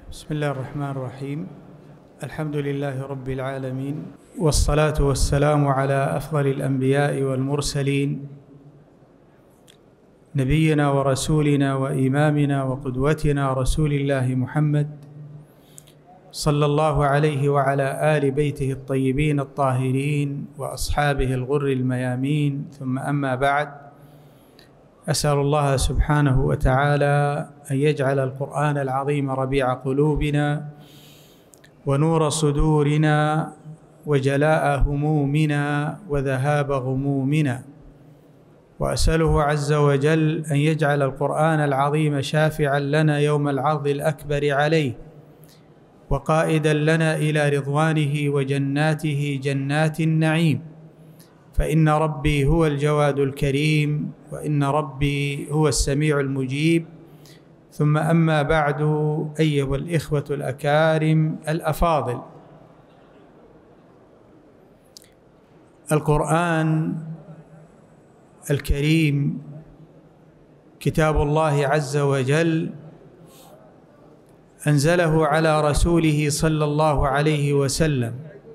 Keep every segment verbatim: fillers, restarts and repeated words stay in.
بسم الله الرحمن الرحيم. الحمد لله رب العالمين، والصلاة والسلام على أفضل الأنبياء والمرسلين، نبينا ورسولنا وإمامنا وقدوتنا رسول الله محمد صلى الله عليه وعلى آل بيته الطيبين الطاهرين وأصحابه الغر الميامين، ثم أما بعد. أسأل الله سبحانه وتعالى أن يجعل القرآن العظيم ربيع قلوبنا ونور صدورنا وجلاء همومنا وذهاب غمومنا، وأسأله عز وجل أن يجعل القرآن العظيم شافعا لنا يوم العرض الأكبر عليه، وقائدا لنا إلى رضوانه وجناته جنات النعيم، فإن ربي هو الجواد الكريم، وإن ربي هو السميع المجيب. ثم أما بعد، أيها الإخوة الأكارم الأفاضل، القرآن الكريم كتاب الله عز وجل أنزله على رسوله صلى الله عليه وسلم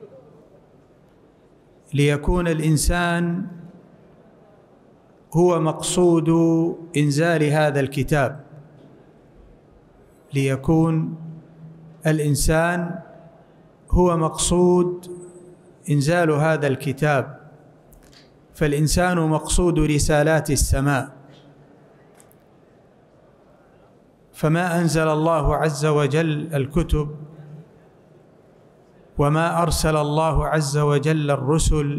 ليكون الإنسان هو مقصود إنزال هذا الكتاب، ليكون الإنسان هو مقصود إنزال هذا الكتاب، فالإنسان مقصود رسالات السماء. فما أنزل الله عز وجل الكتب وما أرسل الله عز وجل الرسل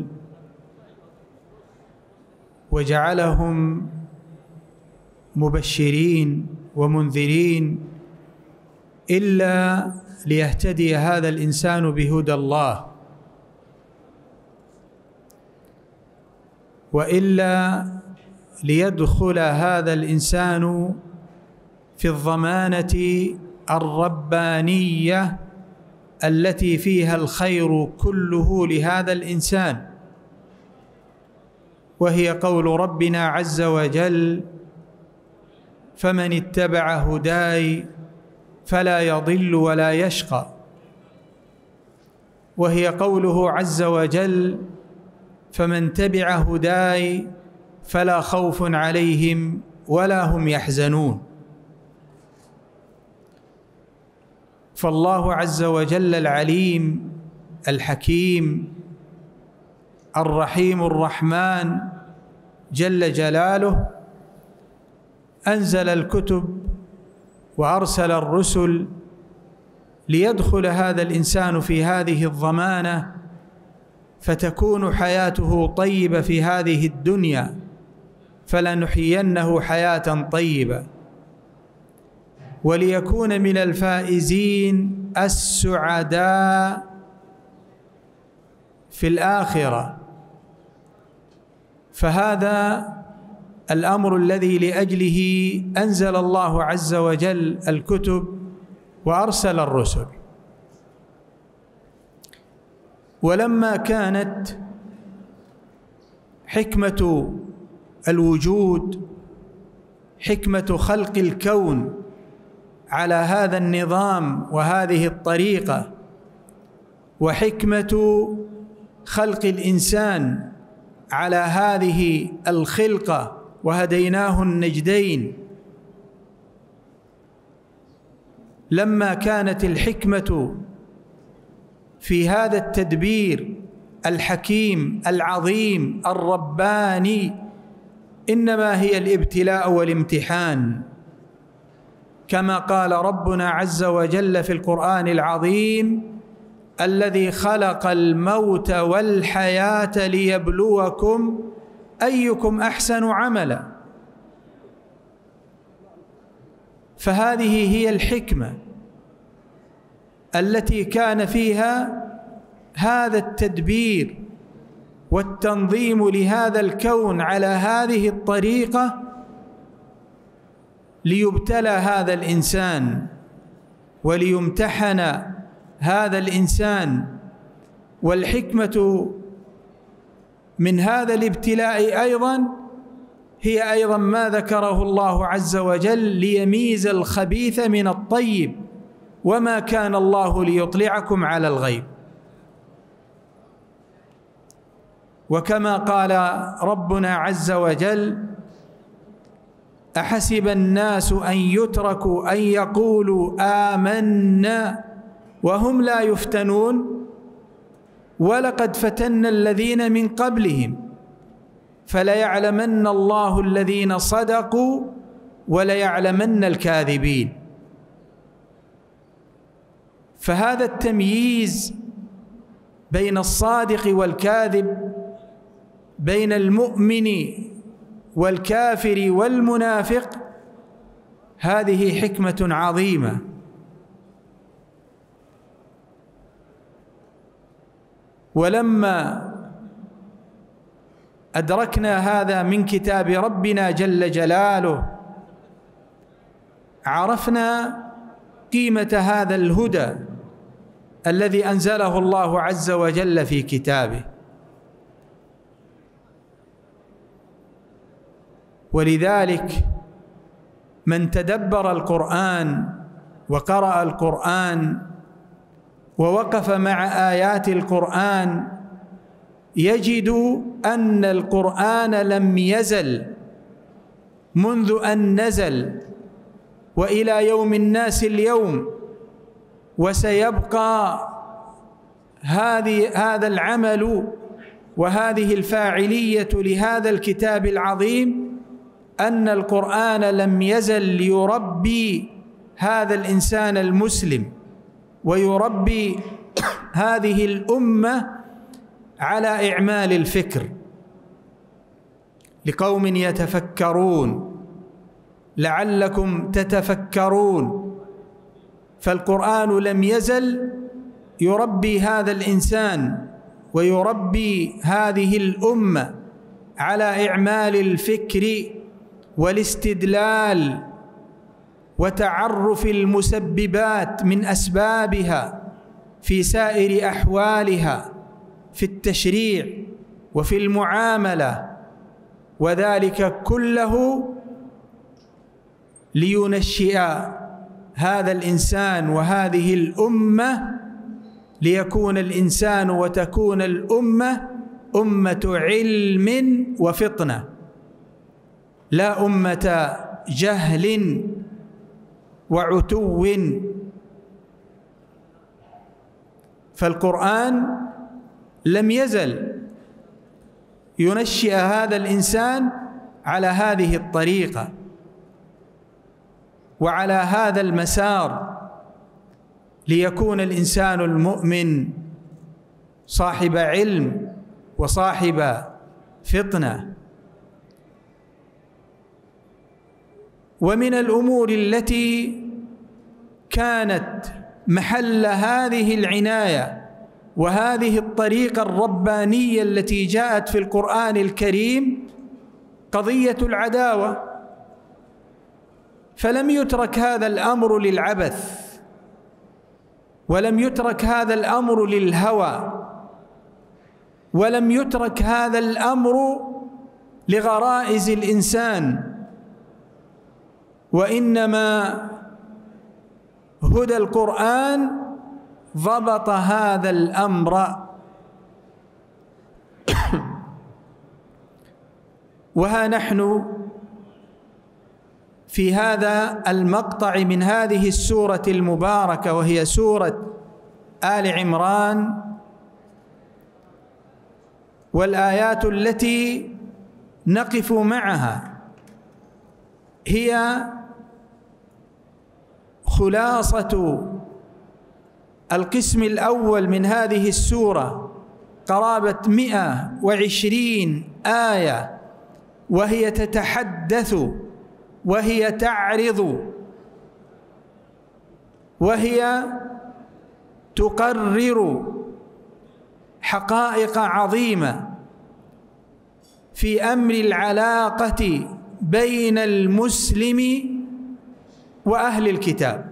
وجعلهم مبشرين ومنذرين إلا ليهتدي هذا الإنسان بهدى الله، وإلا ليدخل هذا الإنسان في الضمانة الربانية التي فيها الخير كله لهذا الإنسان، وهي قول ربنا عز وجل: فمن اتبع هداي فلا يضل ولا يشقى، وهي قوله عز وجل: فمن تبع هداي فلا خوف عليهم ولا هم يحزنون. فالله عز وجل العليم الحكيم الرحيم الرحمن جل جلاله أنزل الكتب وأرسل الرسل ليدخل هذا الإنسان في هذه الضمانة، فتكون حياته طيبة في هذه الدنيا، فلنحيينه حياة طيبة، وليكون من الفائزين السعداء في الآخرة. فهذا الأمر الذي لأجله أنزل الله عز وجل الكتب وأرسل الرسل. ولما كانت حكمة الوجود، حكمة خلق الكون على هذا النظام وهذه الطريقة، وحكمة خلق الإنسان على هذه الخلقة، وهديناه النجدين، لما كانت الحكمة في هذا التدبير الحكيم العظيم الرباني، إنما هي الابتلاء والامتحان، كما قال ربنا عز وجل في القرآن العظيم: الذي خلق الموت والحياة ليبلوكم أيكم أحسن عملا. فهذه هي الحكمة التي كان فيها هذا التدبير والتنظيم لهذا الكون على هذه الطريقة، ليبتلى هذا الإنسان وليمتحن هذا الإنسان. والحكمة من هذا الابتلاء أيضا هي أيضا ما ذكره الله عز وجل ليميز الخبيث من الطيب، وما كان الله ليطلعكم على الغيب. وكما قال ربنا عز وجل: أحسب الناس أن يتركوا أن يقولوا آمنا وهم لا يفتنون ولقد فتنا الذين من قبلهم فليعلمن الله الذين صدقوا وليعلمن الكاذبين. فهذا التمييز بين الصادق والكاذب، بين المؤمن والكافر والمنافق، هذه حكمة عظيمة. ولما أدركنا هذا من كتاب ربنا جل جلاله عرفنا قيمة هذا الهدى الذي أنزله الله عز وجل في كتابه. ولذلك من تدبر القرآن وقرأ القرآن ووقف مع آيات القرآن يجد أن القرآن لم يزل منذ أن نزل وإلى يوم الناس اليوم، وسيبقى هذه هذا العمل وهذه الفاعلية لهذا الكتاب العظيم، أن القرآن لم يزل ليربي هذا الإنسان المسلم ويربي هذه الأمة على إعمال الفكر لقوم يتفكرون لعلكم تتفكرون. فالقرآن لم يزل يربي هذا الإنسان ويربي هذه الأمة على إعمال الفكر والاستدلال وتعرف المسببات من أسبابها في سائر أحوالها في التشريع وفي المعاملة، وذلك كله لينشئ هذا الإنسان وهذه الأمة، ليكون الإنسان وتكون الأمة أمة علم وفطنة، لا أمة جهل وعتو. فالقرآن لم يزل ينشئ هذا الإنسان على هذه الطريقة وعلى هذا المسار، ليكون الإنسان المؤمن صاحب علم وصاحب فطنة. ومن الأمور التي كانت محل هذه العناية وهذه الطريقة الربانية التي جاءت في القرآن الكريم قضية العداوة، فلم يترك هذا الأمر للعبث، ولم يترك هذا الأمر للهوى، ولم يترك هذا الأمر لغرائز الإنسان، وإنما هدى القرآن ضبط هذا الأمر. وها نحن في هذا المقطع من هذه السورة المباركة وهي سورة آل عمران، والآيات التي نقف معها هي خلاصة القسم الأول من هذه السورة، قرابة مئة وعشرين آية، وهي تتحدث وهي تعرض وهي تقرر حقائق عظيمة في أمر العلاقة بين المسلم وأهل الكتاب.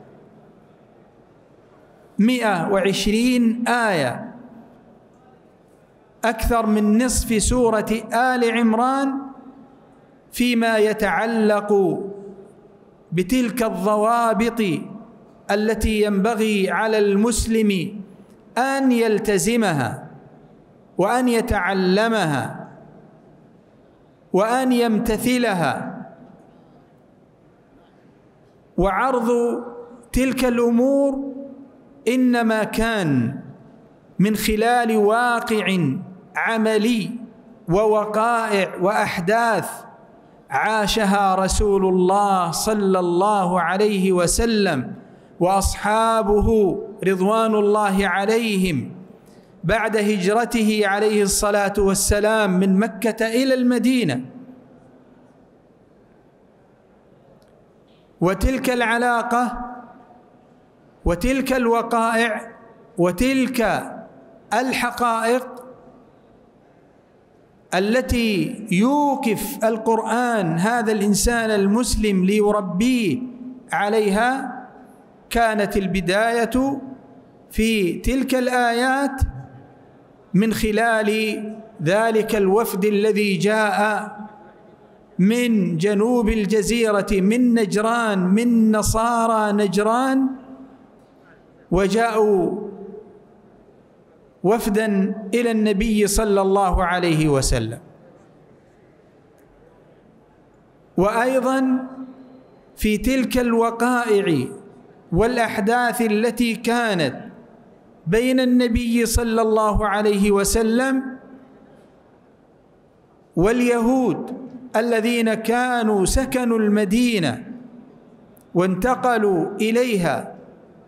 مئة وعشرين آية، أكثر من نصف سورة آل عمران فيما يتعلق بتلك الضوابط التي ينبغي على المسلم أن يلتزمها وأن يتعلمها وأن يمتثلها. وعرض تلك الأمور إنما كان من خلال واقع عملي ووقائع وأحداث عاشها رسول الله صلى الله عليه وسلم وأصحابه رضوان الله عليهم بعد هجرته عليه الصلاة والسلام من مكة إلى المدينة. وتلك العلاقة وتلك الوقائع وتلك الحقائق التي يوقف القرآن هذا الإنسان المسلم ليربيه عليها كانت البداية في تلك الآيات من خلال ذلك الوفد الذي جاء من جنوب الجزيرة من نجران من نصارى نجران، وجاءوا وفدا إلى النبي صلى الله عليه وسلم. وأيضا في تلك الوقائع والأحداث التي كانت بين النبي صلى الله عليه وسلم واليهود الذين كانوا سكنوا المدينة وانتقلوا إليها،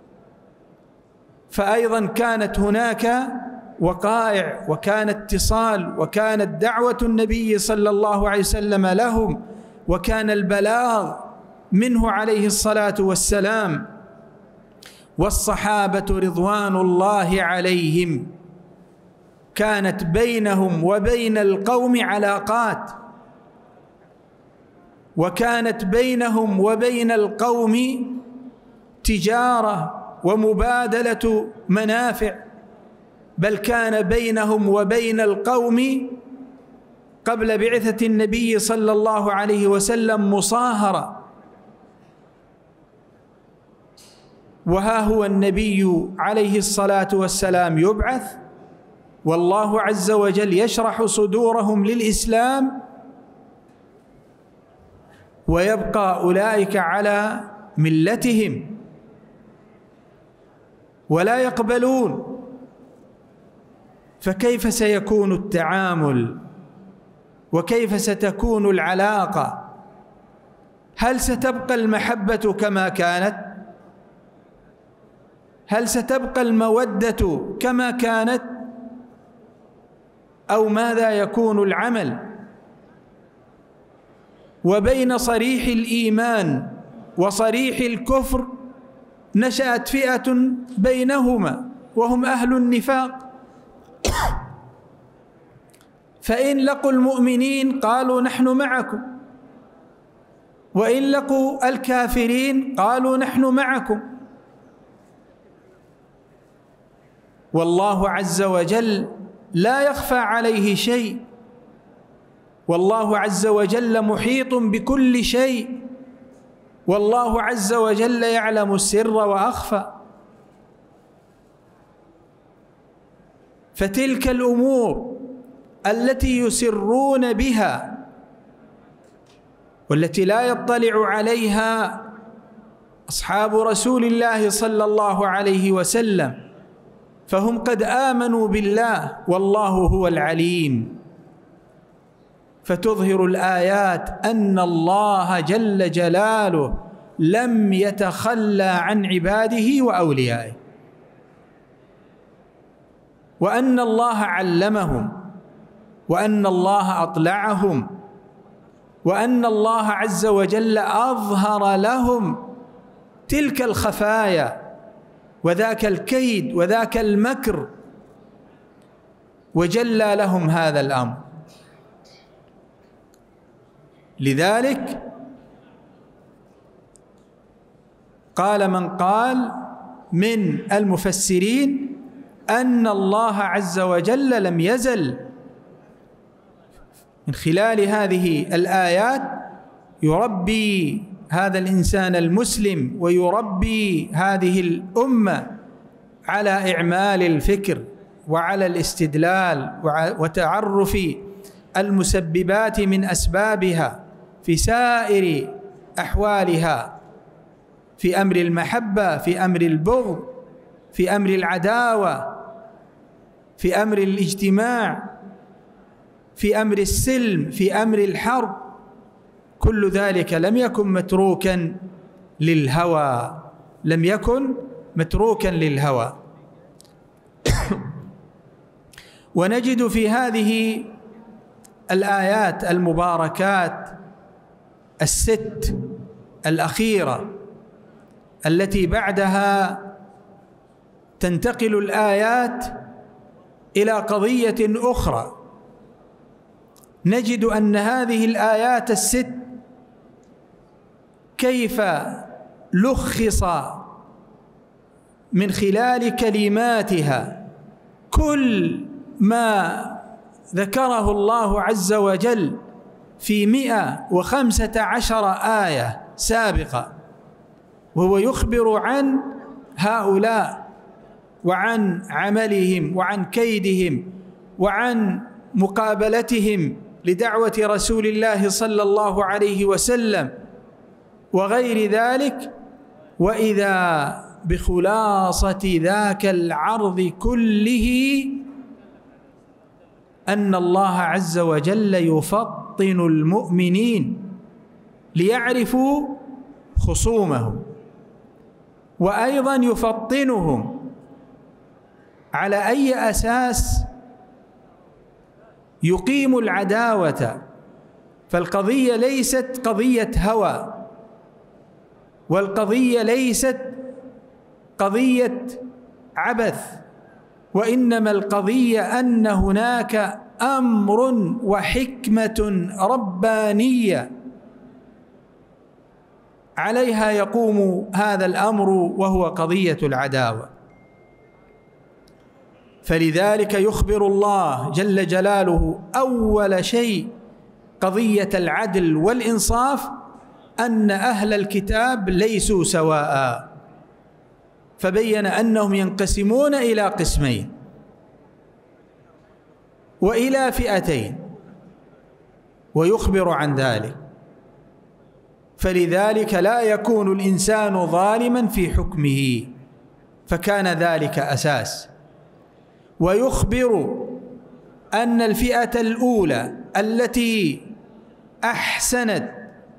فأيضا كانت هناك وقائع وكان اتصال وكانت دعوة النبي صلى الله عليه وسلم لهم وكان البلاغ منه عليه الصلاة والسلام. والصحابة رضوان الله عليهم كانت بينهم وبين القوم علاقات، وكانت بينهم وبين القوم تجارة ومبادلة منافع، بل كان بينهم وبين القوم قبل بعثة النبي صلى الله عليه وسلم مصاهرة. وها هو النبي عليه الصلاة والسلام يبعث والله عز وجل يشرح صدورهم للإسلام، ويبقى أولئك على ملتهم ولا يقبلون. فكيف سيكون التعامل وكيف ستكون العلاقة؟ هل ستبقى المحبة كما كانت؟ هل ستبقى المودة كما كانت؟ أو ماذا يكون العمل؟ وبين صريح الإيمان وصريح الكفر نشأت فئة بينهما وهم أهل النفاق، فإن لقوا المؤمنين قالوا نحن معكم، وإن لقوا الكافرين قالوا نحن معكم. والله عز وجل لا يخفى عليه شيء، والله عز وجل محيط بكل شيء، والله عز وجل يعلم السر وأخفى. فتلك الأمور التي يسرون بها والتي لا يطلع عليها أصحاب رسول الله صلى الله عليه وسلم، فهم قد آمنوا بالله والله هو العليم. فتظهر الآيات أن الله جل جلاله لم يتخلى عن عباده وأوليائه، وأن الله علمهم، وأن الله أطلعهم، وأن الله عز وجل أظهر لهم تلك الخفايا وذاك الكيد وذاك المكر، وجلى لهم هذا الأمر. لذلك قال من قال من المفسرين أن الله عز وجل لم يزل من خلال هذه الآيات يربي هذا الإنسان المسلم ويربي هذه الأمة على إعمال الفكر وعلى الاستدلال وتعرف المسببات من أسبابها في سائر أحوالها، في أمر المحبة، في أمر البغض، في أمر العداوة، في أمر الاجتماع، في أمر السلم، في أمر الحرب. كل ذلك لم يكن متروكا للهوى، لم يكن متروكا للهوى. ونجد في هذه الآيات المباركات الست الأخيرة التي بعدها تنتقل الآيات إلى قضية أخرى، نجد أن هذه الآيات الست كيف لخص من خلال كلماتها كل ما ذكره الله عز وجل في مئة وخمسة عشر آية سابقة، وهو يخبر عن هؤلاء وعن عملهم وعن كيدهم وعن مقابلتهم لدعوة رسول الله صلى الله عليه وسلم وغير ذلك. وإذا بخلاصة ذاك العرض كله أن الله عز وجل يفطن المؤمنين ليعرفوا خصومهم، وأيضا يفطنهم على أي أساس يقيم العداوة. فالقضية ليست قضية هوى، والقضية ليست قضية عبث، وإنما القضية أن هناك أمر وحكمة ربانية عليها يقوم هذا الأمر، وهو قضية العداوة. فلذلك يخبر الله جل جلاله أول شيء قضية العدل والإنصاف، أن أهل الكتاب ليسوا سواء، فبين أنهم ينقسمون إلى قسمين وإلى فئتين، ويخبر عن ذلك. فلذلك لا يكون الإنسان ظالما في حكمه، فكان ذلك أساس. ويخبر أن الفئة الأولى التي أحسنت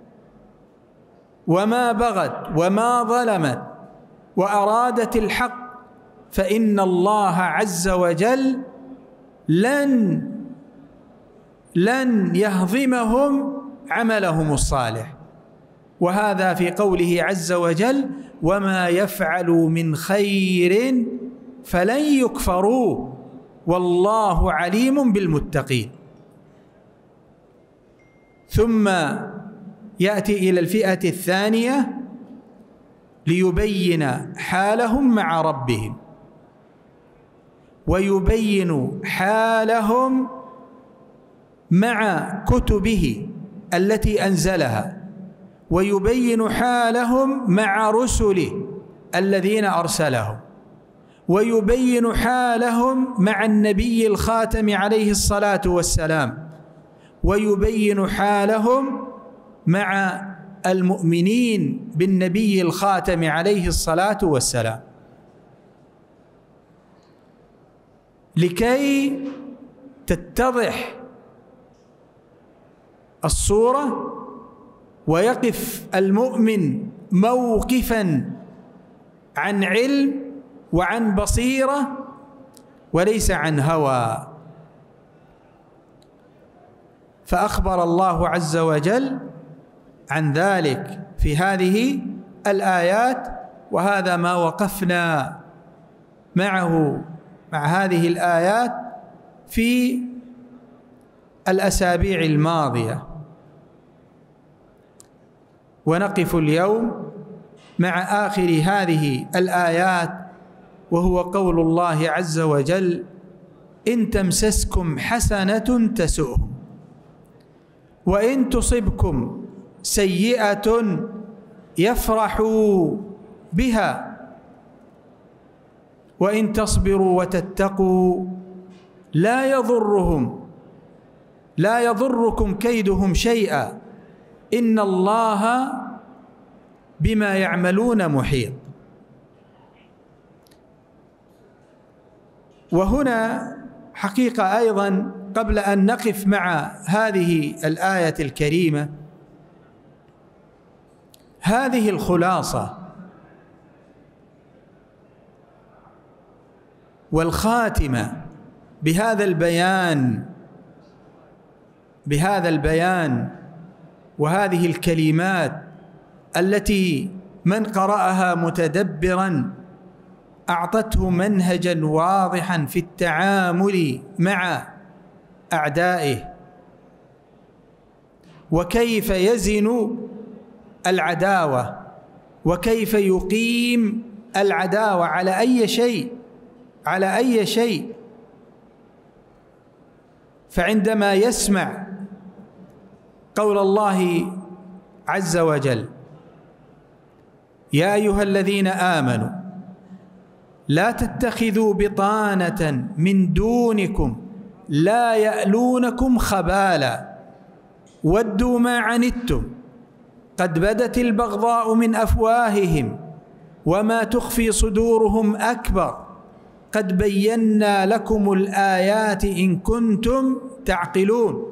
وما بغت وما ظلمت وأرادت الحق، فإن الله عز وجل لن لن يهضمهم عملهم الصالح. وهذا في قوله عز وجل: وما يفعلوا من خير فلن يكفروه والله عليم بالمتقين. ثم يأتي إلى الفئة الثانية ليبين حالهم مع ربهم، ويبين حالهم مع كتبه التي أنزلها، ويبين حالهم مع رسله الذين أرسلهم، ويبين حالهم مع النبي الخاتم عليه الصلاة والسلام، ويبين حالهم مع المؤمنين بالنبي الخاتم عليه الصلاة والسلام، لكي تتضح الصورة ويقف المؤمن موقفا عن علم وعن بصيرة وليس عن هوى. فأخبر الله عز وجل عن ذلك في هذه الآيات، وهذا ما وقفنا معه مع هذه الآيات في الأسابيع الماضية. ونقف اليوم مع آخر هذه الآيات، وهو قول الله عز وجل: إن تمسسكم حسنة تسؤهم وإن تصبكم سيئة يفرحوا بها، وإن تصبروا وتتقوا لا يضرهم لا يضركم كيدهم شيئا إن الله بما يعملون محيط. وهنا حقيقة أيضا قبل أن نقف مع هذه الآية الكريمة، هذه الخلاصة والخاتمة بهذا البيان بهذا البيان وهذه الكلمات التي من قرأها متدبرا أعطته منهجا واضحا في التعامل مع أعدائه، وكيف يزن العداوة، وكيف يقيم العداوة على أي شيء على أي شيء. فعندما يسمع قول الله عز وجل: يا أيها الذين آمنوا لا تتخذوا بطانة من دونكم لا يألونكم خبالا ودوا ما عنتم قد بدت البغضاء من أفواههم وما تخفي صدورهم أكبر قد بينا لكم الآيات إن كنتم تعقلون.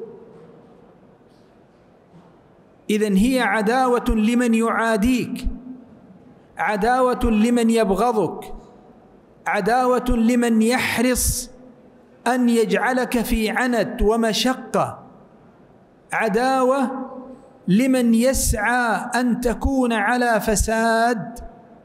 إذن هي عداوة لمن يعاديك، عداوة لمن يبغضك، عداوة لمن يحرص أن يجعلك في عنت ومشقة، عداوة لمن يسعى أن تكون على فساد،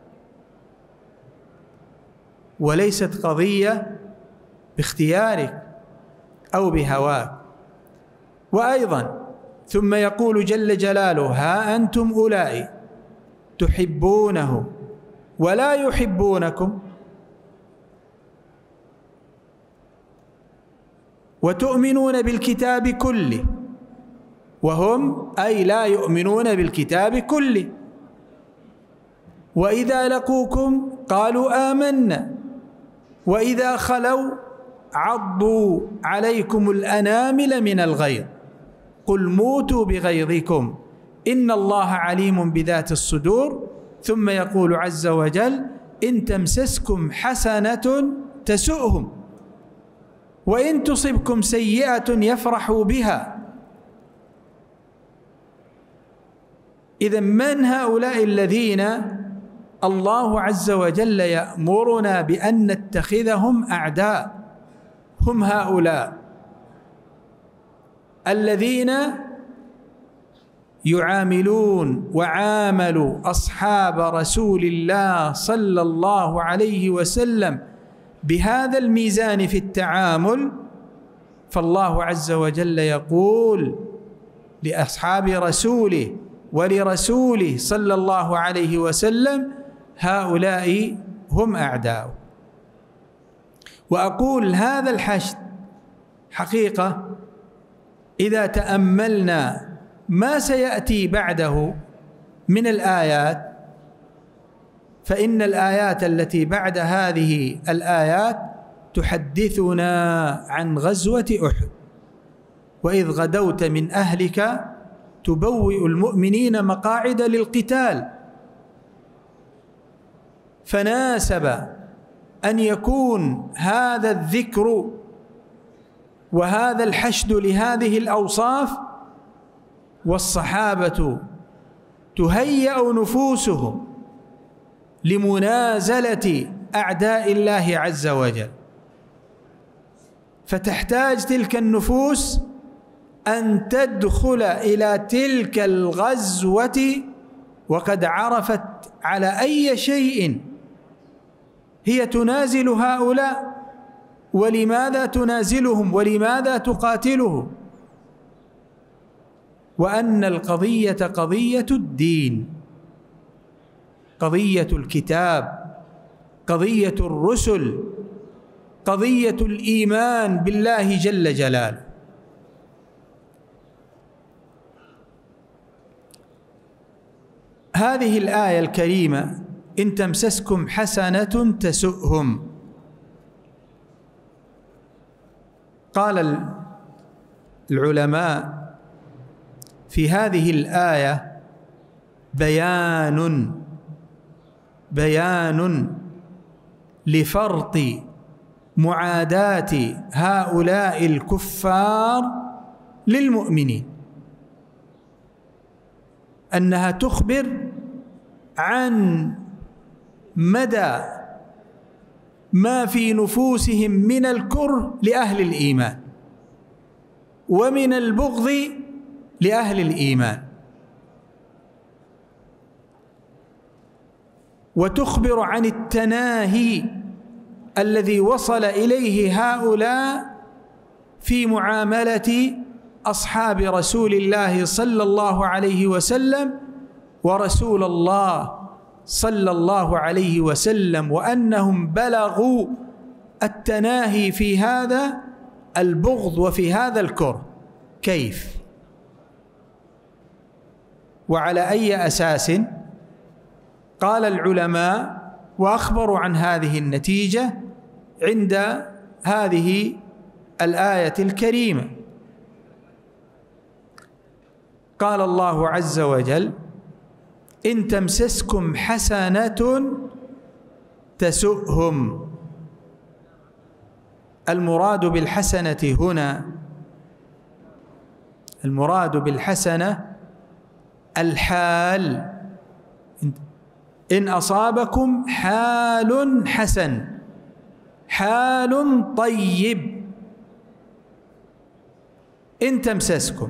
وليست قضية باختيارك أو بهواك. وأيضا ثم يقول جل جلاله: ها أنتم أولئك تحبونه ولا يحبونكم وتؤمنون بالكتاب كله، وهم أي لا يؤمنون بالكتاب كله، وإذا لقوكم قالوا آمنا وإذا خلوا عضوا عليكم الأنامل من الغيظ قل موتوا بغيظكم إن الله عليم بذات الصدور. ثم يقول عز وجل: إن تمسسكم حسنة تسؤهم وإن تصبكم سيئة يفرحوا بها. إذن من هؤلاء الذين الله عز وجل يأمرنا بأن نتخذهم أعداء؟ هم هؤلاء الذين يعاملون وعاملوا أصحاب رسول الله صلى الله عليه وسلم بهذا الميزان في التعامل. فالله عز وجل يقول لأصحاب رسوله ولرسوله صلى الله عليه وسلم: هؤلاء هم أعداء. وأقول هذا الحشد حقيقة إذا تأملنا ما سيأتي بعده من الآيات، فإن الآيات التي بعد هذه الآيات تحدثنا عن غزوة أحد: وإذ غدوت من أهلك تبوئ المؤمنين مقاعد للقتال. فناسب أن يكون هذا الذكر وهذا الحشد لهذه الأوصاف والصحابة تهيأ نفوسهم لمنازلة أعداء الله عز وجل، فتحتاج تلك النفوس أن تدخل إلى تلك الغزوة وقد عرفت على أي شيء هي تنازل هؤلاء، ولماذا تنازلهم ولماذا تقاتلهم، وأن القضية قضية الدين، قضية الكتاب، قضية الرسل، قضية الإيمان بالله جل جلاله. هذه الآية الكريمة إن تمسسكم حسنة تسؤهم، قال العلماء في هذه الآية بيان بيان لفرط معاداة هؤلاء الكفار للمؤمنين، أنها تخبر عن مدى ما في نفوسهم من الكره لأهل الإيمان ومن البغض لأهل الإيمان، وتخبر عن التناهي الذي وصل إليه هؤلاء في معاملة أصحاب رسول الله صلى الله عليه وسلم ورسول الله صلى الله عليه وسلم، وأنهم بلغوا التناهي في هذا البغض وفي هذا الكره. كيف وعلى أي أساس؟ قال العلماء وأخبروا عن هذه النتيجة عند هذه الآية الكريمة. قال الله عز وجل إن تمسسكم حسنة تسؤهم. المراد بالحسنة هنا، المراد بالحسنة الحال، إن أصابكم حال حسن، حال طيب. إن تمسسكم،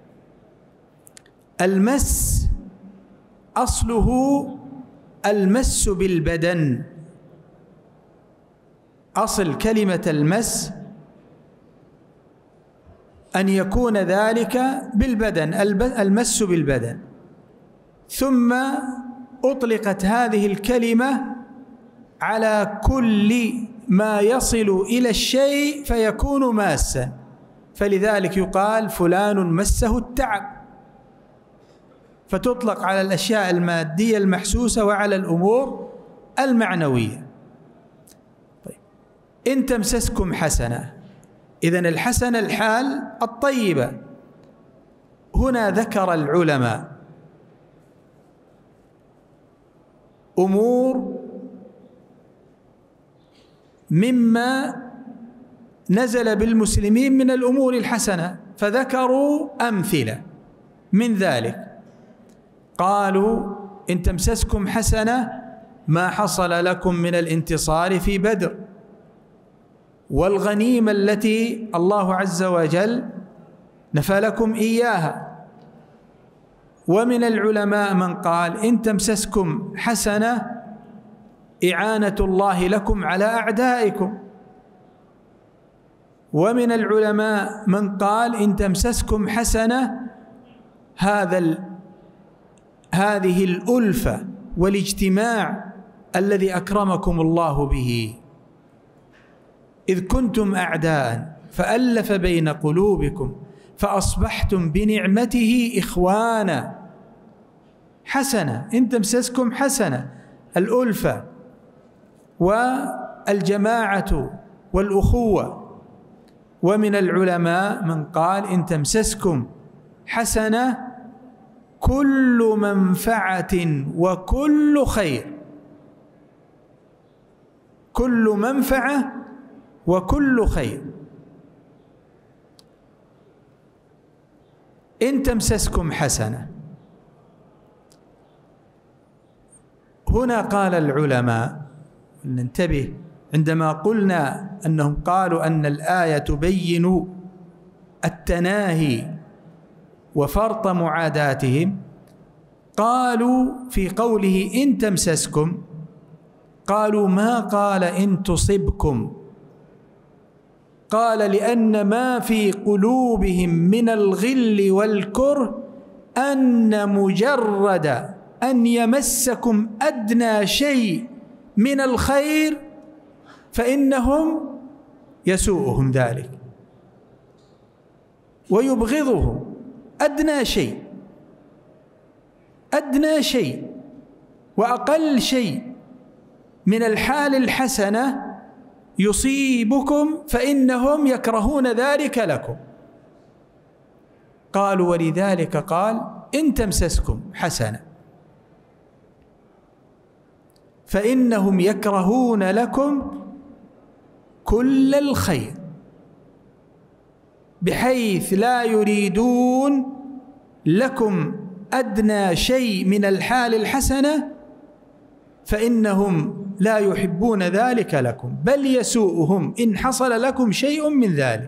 المس أصله المس بالبدن، أصل كلمة المس أن يكون ذلك بالبدن، المس بالبدن، ثم أطلقت هذه الكلمة على كل ما يصل إلى الشيء فيكون ماسا، فلذلك يقال فلان مسه التعب، فتطلق على الأشياء المادية المحسوسة وعلى الأمور المعنوية. طيب. إن تمسسكم حسنة، إذن الحسنة الحال الطيبة. هنا ذكر العلماء أمور مما نزل بالمسلمين من الأمور الحسنة، فذكروا أمثلة من ذلك. قالوا إن تمسسكم حسنة ما حصل لكم من الانتصار في بدر والغنيمة التي الله عز وجل نفى لكم إياها. ومن العلماء من قال إن تمسسكم حسنة إعانة الله لكم على أعدائكم. ومن العلماء من قال إن تمسسكم حسنة هذا ال هذه الألفة والاجتماع الذي أكرمكم الله به، إذ كنتم أعداء فألف بين قلوبكم فأصبحتم بنعمته إخوانا. حسنة، إن تمسسكم حسنة، الألفة والجماعة والأخوة. ومن العلماء من قال إن تمسسكم حسنة كل منفعة وكل خير، كل منفعة وكل خير. إن تمسسكم حسنة، هنا قال العلماء، ننتبه عندما قلنا أنهم قالوا أن الآية تبين التناهي وفرط معاداتهم، قالوا في قوله إن تمسسكم، قالوا ما قال إن تصبكم، قال لأن ما في قلوبهم من الغل والكره أن مجرد أن يمسكم أدنى شيء من الخير فإنهم يسوءهم ذلك ويبغضهم. أدنى شيء، أدنى شيء وأقل شيء من الحال الحسنة يصيبكم فإنهم يكرهون ذلك لكم. قالوا ولذلك قال إن تمسسكم حسنة فإنهم يكرهون لكم كل الخير بحيث لا يريدون لكم أدنى شيء من الحال الحسنة، فإنهم لا يحبون ذلك لكم، بل يسوءهم إن حصل لكم شيء من ذلك.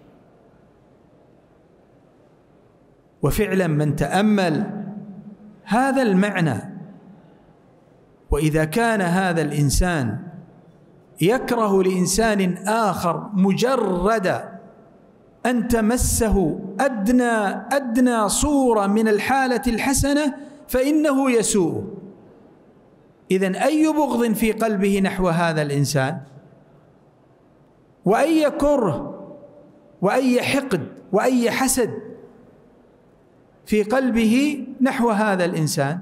وفعلا من تأمل هذا المعنى، وإذا كان هذا الإنسان يكره لإنسان آخر مجرد أن تمسه أدنى أدنى صورة من الحالة الحسنة فإنه يسوء. إذن أي بغض في قلبه نحو هذا الإنسان، وأي كره وأي حقد وأي حسد في قلبه نحو هذا الإنسان.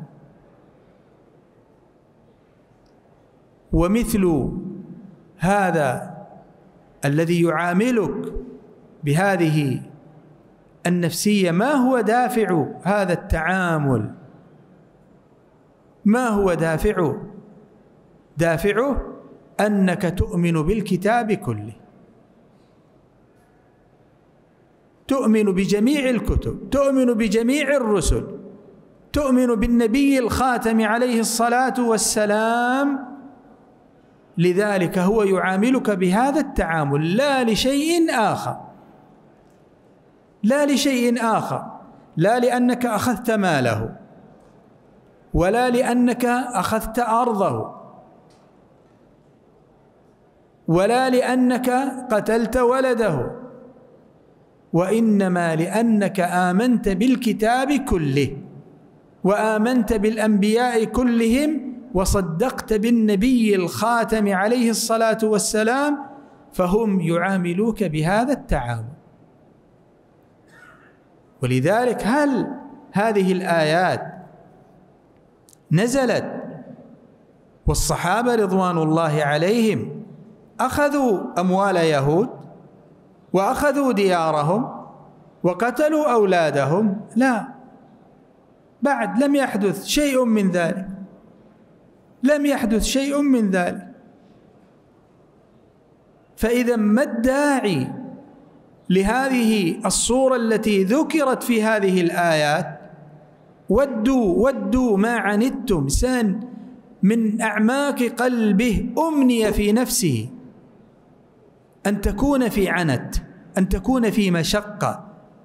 ومثل هذا الذي يعاملك بهذه النفسية، ما هو دافع هذا التعامل؟ ما هو دافعه؟ دافعه أنك تؤمن بالكتاب كله، تؤمن بجميع الكتب، تؤمن بجميع الرسل، تؤمن بالنبي الخاتم عليه الصلاة والسلام. لذلك هو يعاملك بهذا التعامل، لا لشيء آخر، لا لشيء آخر، لا لأنك أخذت ماله، ولا لأنك أخذت أرضه، ولا لأنك قتلت ولده، وإنما لأنك آمنت بالكتاب كله، وآمنت بالأنبياء كلهم، وصدقت بالنبي الخاتم عليه الصلاة والسلام، فهم يعاملوك بهذا التعامل. ولذلك هل هذه الآيات نزلت والصحابة رضوان الله عليهم أخذوا أموال يهود وأخذوا ديارهم وقتلوا أولادهم؟ لا، بعد لم يحدث شيء من ذلك، لم يحدث شيء من ذلك. فإذا ما الداعي لهذه الصورة التي ذكرت في هذه الآيات؟ ودوا ودوا ما عنتم، إنسان من أعماق قلبه أمنية في نفسه أن تكون في عنت، أن تكون في مشقة،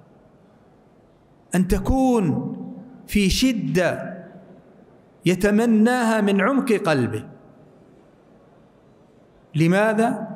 أن تكون في شدة يتمناها من عمق قلبه. لماذا؟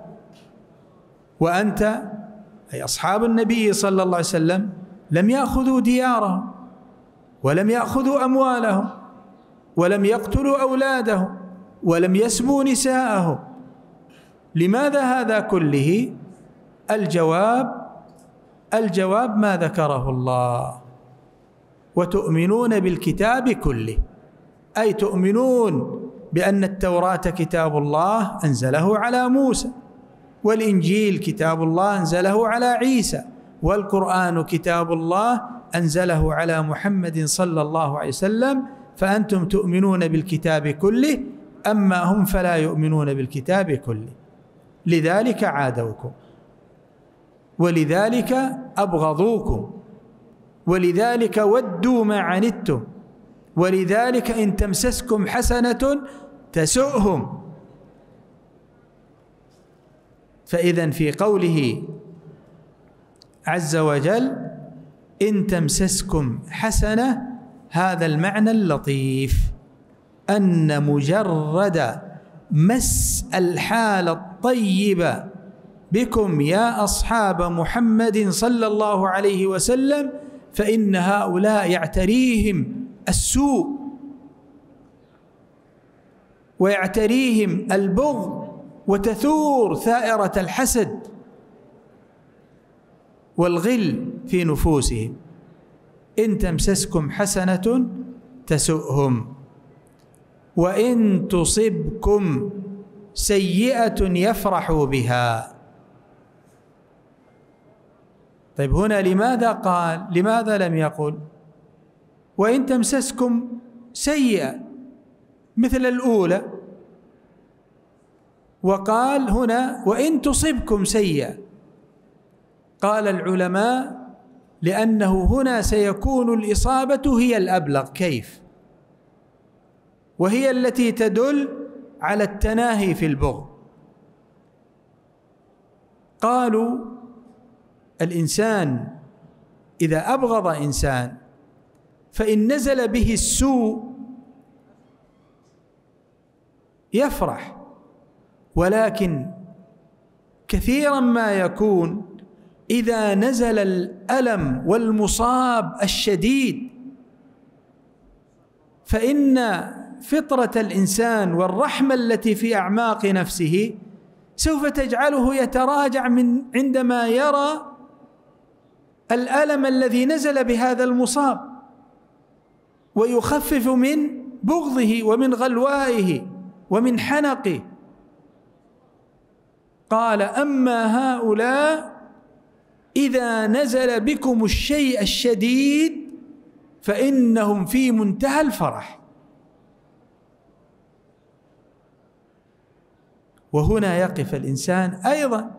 وأنت أي أصحاب النبي صلى الله عليه وسلم لم يأخذوا ديارهم، ولم يأخذوا أموالهم، ولم يقتلوا أولادهم، ولم يسبوا نساءهم. لماذا هذا كله؟ الجواب الجواب ما ذكره الله: وتؤمنون بالكتاب كله، أي تؤمنون بأن التوراة كتاب الله أنزله على موسى، والإنجيل كتاب الله أنزله على عيسى، والقرآن كتاب الله أنزله على محمد صلى الله عليه وسلم. فأنتم تؤمنون بالكتاب كله، أما هم فلا يؤمنون بالكتاب كله، لذلك عادوكم، ولذلك أبغضوكم، ولذلك ودوا ما عنتم، ولذلك إن تمسسكم حسنة تسؤهم. فإذن في قوله عز وجل إن تمسسكم حسنة، هذا المعنى اللطيف أن مجرد مس الحالة الطيبة بكم يا أصحاب محمد صلى الله عليه وسلم، فإن هؤلاء يعتريهم السوء ويعتريهم البغض، وتثور ثائرة الحسد والغل في نفوسهم. إن تمسسكم حسنة تسؤهم. وإن تصبكم سيئة يفرحوا بها. طيب هنا لماذا قال؟ لماذا لم يقل وإن تمسسكم سيئة مثل الأولى، وقال هنا وإن تصبكم سيئة؟ قال العلماء لأنه هنا سيكون الإصابة هي الأبلغ. كيف؟ وهي التي تدل على التناهي في البغض. قالوا الإنسان إذا أبغض إنسان فإن نزل به السوء يفرح، ولكن كثيرا ما يكون إذا نزل الألم والمصاب الشديد فإن فطرة الإنسان والرحمة التي في أعماق نفسه سوف تجعله يتراجع من عندما يرى الألم الذي نزل بهذا المصاب، ويخفف من بغضه ومن غلوائه ومن حنقه. قال أما هؤلاء إذا نزل بكم الشيء الشديد فإنهم في منتهى الفرح. وهنا يقف الإنسان أيضا.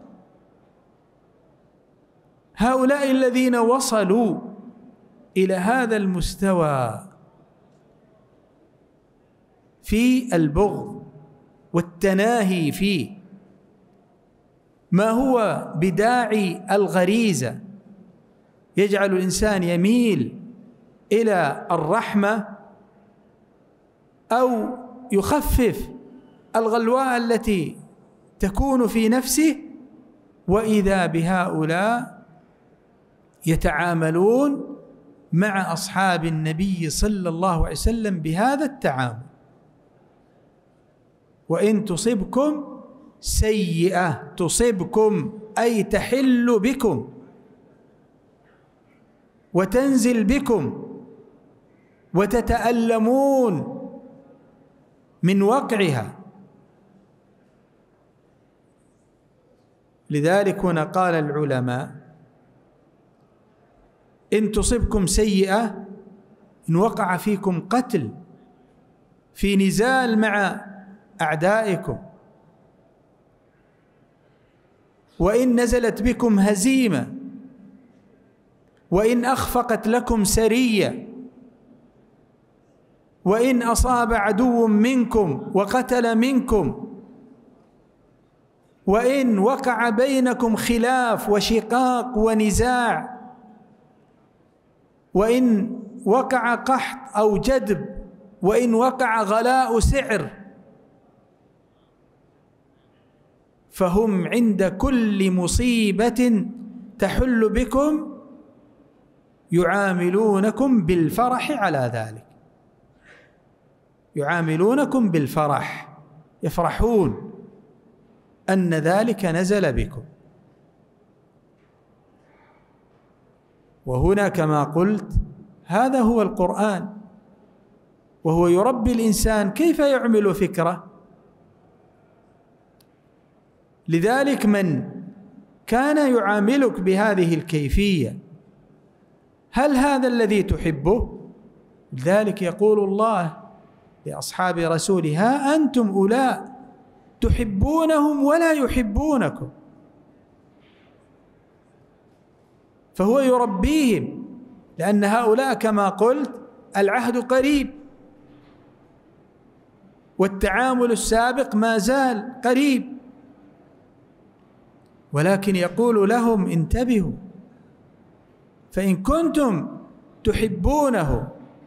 هؤلاء الذين وصلوا إلى هذا المستوى في البغض والتناهي فيه، ما هو بداعي الغريزة يجعل الإنسان يميل إلى الرحمة أو يخفف الغلواء التي تكون في نفسه، وإذا بهؤلاء يتعاملون مع أصحاب النبي صلى الله عليه وسلم بهذا التعامل. وإن تصبكم سيئة، تصبكم أي تحل بكم وتنزل بكم وتتألمون من وقعها. لذلك هنا قال العلماء إن تصبكم سيئة إن وقع فيكم قتل في نزال مع أعدائكم، وإن نزلت بكم هزيمة، وإن أخفقت لكم سرية، وإن أصاب عدو منكم وقتل منكم، وإن وقع بينكم خلاف وشقاق ونزاع، وإن وقع قحط أو جدب، وإن وقع غلاء سعر، فهم عند كل مصيبة تحل بكم يعاملونكم بالفرح على ذلك، يعاملونكم بالفرح، يفرحون أن ذلك نزل بكم. وهنا كما قلت هذا هو القرآن، وهو يربي الإنسان كيف يعمل فكره. لذلك من كان يعاملك بهذه الكيفية هل هذا الذي تحبه؟ لذلك يقول الله لأصحاب رسوله ها أنتم أولئك تحبونهم ولا يحبونكم. فهو يربيهم، لأن هؤلاء كما قلت العهد قريب والتعامل السابق ما زال قريب، ولكن يقول لهم انتبهوا، فإن كنتم تحبونه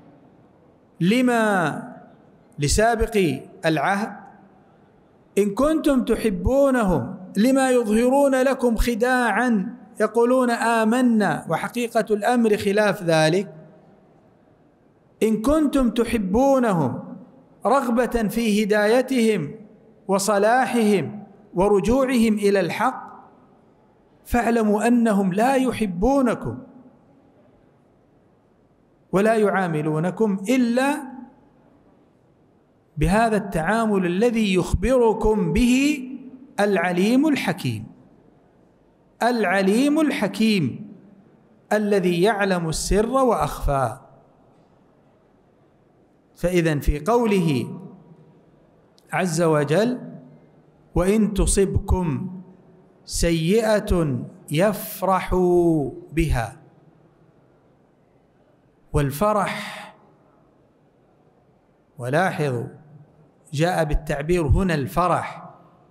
لما لسابق العهد، إن كنتم تحبونهم لما يظهرون لكم خداعا يقولون آمنا وحقيقة الأمر خلاف ذلك، إن كنتم تحبونهم رغبة في هدايتهم وصلاحهم ورجوعهم إلى الحق، فاعلموا أنهم لا يحبونكم ولا يعاملونكم إلا بهذا التعامل الذي يخبركم به العليم الحكيم، العليم الحكيم الذي يعلم السر وأخفى. فإذن في قوله عز وجل: وإن تصبكم سيئة يفرحوا بها، والفرح، ولاحظوا جاء بالتعبير هنا الفرح،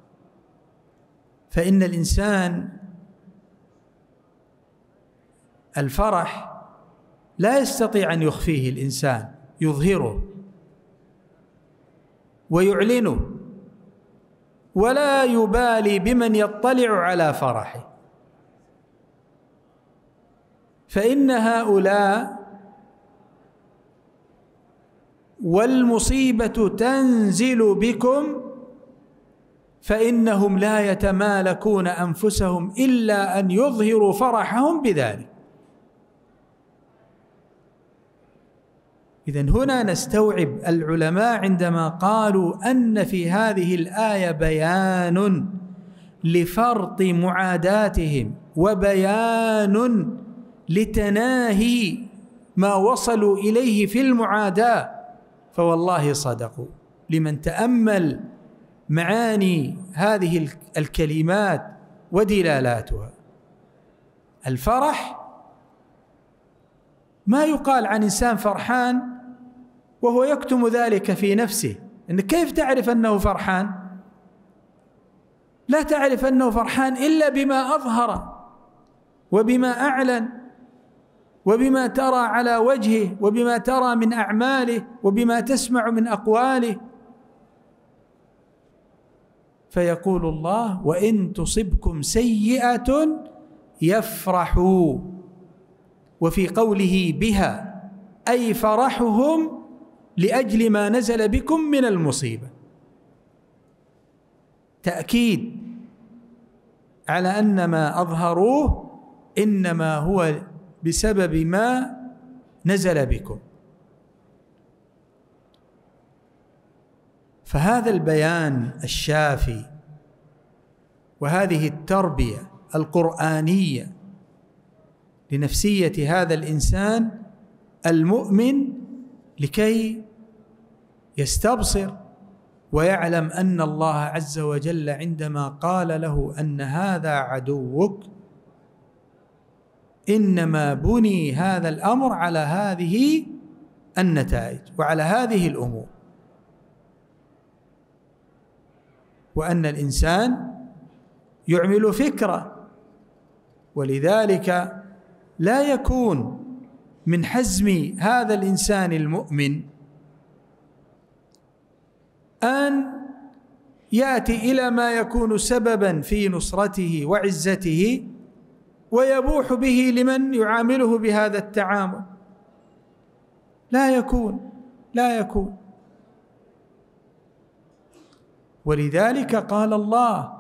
فإن الإنسان الفرح لا يستطيع أن يخفيه الإنسان، يظهره ويعلنه، ولا يبالي بمن يطلع على فرحه. فإن هؤلاء والمصيبة تنزل بكم فإنهم لا يتمالكون أنفسهم إلا أن يظهروا فرحهم بذلك. إذن هنا نستوعب العلماء عندما قالوا أن في هذه الآية بيان لفرط معاداتهم وبيان لتناهي ما وصلوا إليه في المعاداة، فوالله صدقوا لمن تأمل معاني هذه الكلمات ودلالاتها. الفرح ما يقال عن إنسان فرحان وهو يكتم ذلك في نفسه. إنك كيف تعرف أنه فرحان؟ لا تعرف أنه فرحان إلا بما أظهر وبما أعلن وبما ترى على وجهه وبما ترى من أعماله وبما تسمع من أقواله. فيقول الله: وإن تصبكم سيئة يفرحوا، وفي قوله بها أي فرحهم لأجل ما نزل بكم من المصيبة، تأكيد على أن ما أظهروه إنما هو بسبب ما نزل بكم. فهذا البيان الشافي وهذه التربية القرآنية لنفسية هذا الإنسان المؤمن لكي يستبصر ويعلم أن الله عز وجل عندما قال له أن هذا عدوك إنما بني هذا الأمر على هذه النتائج وعلى هذه الأمور، وأن الإنسان يعمل فكرة، ولذلك لا يكون من حزم هذا الإنسان المؤمن أن يأتي إلى ما يكون سببا في نصرته وعزته ويبوح به لمن يعامله بهذا التعامل. لا يكون لا يكون ولذلك قال الله